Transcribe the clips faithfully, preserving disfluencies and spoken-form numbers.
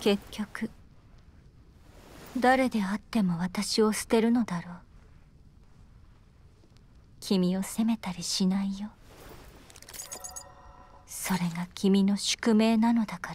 結局誰であっても私を捨てるのだろう。君を責めたりしないよ。それが君の宿命なのだから。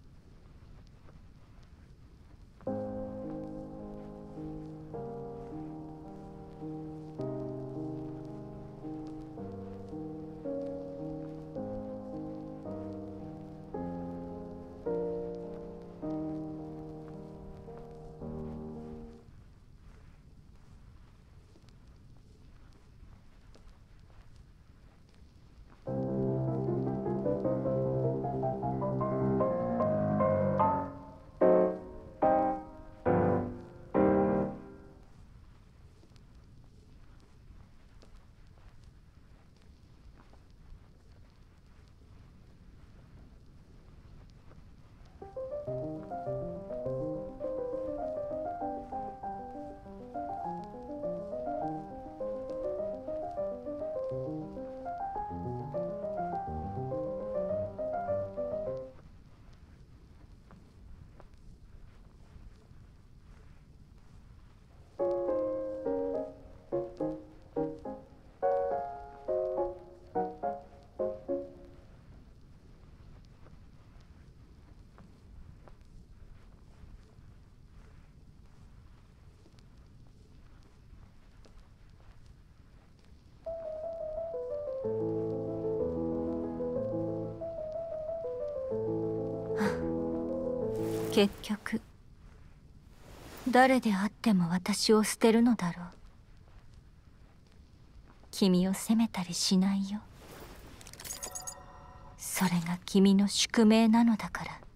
結局誰であっても私を捨てるのだろう。君を責めたりしないよ。それが君の宿命なのだから。